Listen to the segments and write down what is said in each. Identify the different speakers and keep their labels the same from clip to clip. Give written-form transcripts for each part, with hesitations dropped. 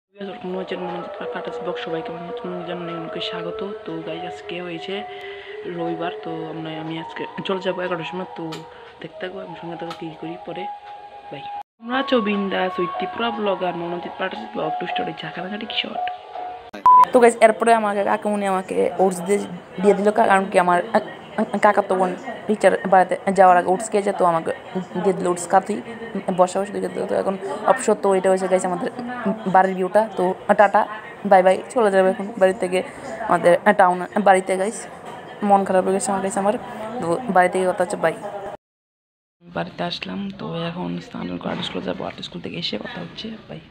Speaker 1: সবাইকে জানাই স্বাগত। তো গাইজ আজকে হয়েছে রবিবার, তো আমি আজকে চলে যাবো 11টার সময়। তো দেখতে থাকবো আমি সঙ্গে থাকবো কী করি পরে। বাই। তোমরা আছো বিন্দাস ওই ত্রিপুরা ব্লগার মনোজিৎ পাঠাচ্ছি ব্লগ টু স্টোরি ঝাঁকাঝাঁকি শর্ট। তো গাইজ এরপরে আমাকে কাকামুনি আমাকে ওটস দিয়ে দিল, কারণ কি আমার কাকা তো বোন টিচার বাড়িতে যাওয়ার আগে ওটস খেয়েছে, তো আমাকে দিয়ে দিল ওটস খাতেই বসা বসে দিয়ে দিল। তো এখন অবসর তো এটা হয়েছে গাইছে আমাদের বাড়ির ভিউটা। তো টাটা বাই বাই, চলে যাবে এখন বাড়ি থেকে আমাদের টাউন বাড়িতে। গাইস মন খারাপ হয়ে গেছে আমার কাছে আমার, তো বাড়ি থেকে কথা হচ্ছে বাই। বাড়িতে আসলাম, তো এখন স্নান করে আর্ট স্কুলে যাবো, আর্ট স্কুল থেকে এসে কথা হচ্ছে বাই।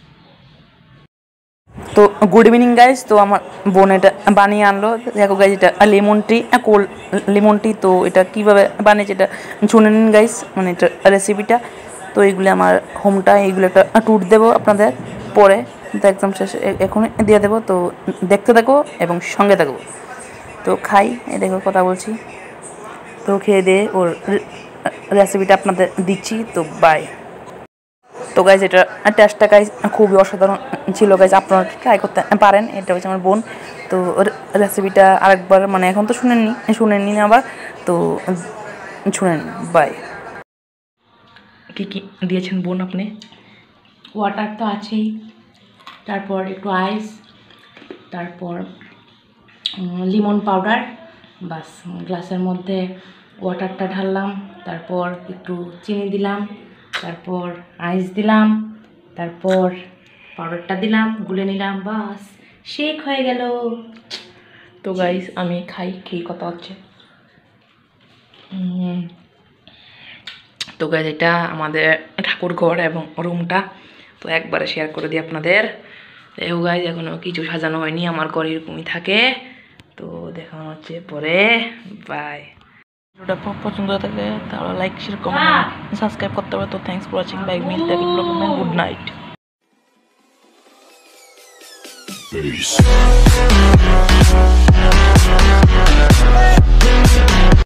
Speaker 1: তো গুড ইভিনিং গাইজ। তো আমার বোন এটা বানিয়ে আনলো, দেখো গাইজ এটা lemon tea, cold lemon tea. তো এটা কীভাবে বানিয়েছে এটা শুনে নিন গাইজ, মানে এটা রেসিপিটা। তো এইগুলো আমার হোমটা, এইগুলো একটা ট্যুর দেবো আপনাদের পরে, তো একদম শেষে এখনই দিয়ে দেবো। তো দেখতে থাকো এবং সঙ্গে থাকবো। তো খাই, এই দেখো কথা বলছি। তো খেয়ে দিয়ে ওর রেসিপিটা আপনাদের দিচ্ছি। তো বাই। তো গাইজ এটা টেস্টটা গাইজ খুবই অসাধারণ ছিল গাইজ, আপনারা ট্রাই করতে পারেন। এটা হচ্ছে আমার বোন, তো রেসিপিটা আরেকবার মানে এখন তো শুনেননি আবার, তো শুনে নিন বাই। কী কী দিয়েছেন বোন আপনি?
Speaker 2: ওয়াটার তো আছেই, তারপর একটু আইস, তারপর লিমন পাউডার, বাস গ্লাসের মধ্যে ওয়াটারটা ঢাললাম, তারপর একটু চিনি দিলাম, তারপর আইস দিলাম, তারপর পাউডারটা দিলাম, গুলে নিলাম, বাস শেক হয়ে গেল।
Speaker 1: তো গাইস আমি খেয়ে কথা হচ্ছে। তো গাইস এটা আমাদের ঠাকুর ঘর এবং রুমটা, তো একবারে শেয়ার করে দিই আপনাদের। দেখো গাইস এখনও কিছু সাজানো হয়নি, আমার ঘর এরকমই থাকে। তো দেখানো হচ্ছে পরে বাই। ভিডিওটা পছন্দ হয়ে থাকলে তাহলে লাইক শেয়ার কমেন্ট সাবস্ক্রাইব করতে হবে। তো থ্যাংকস ফর ওয়াচিং বাই, মিল দেখি ব্লগ, গুড নাইট। Peace.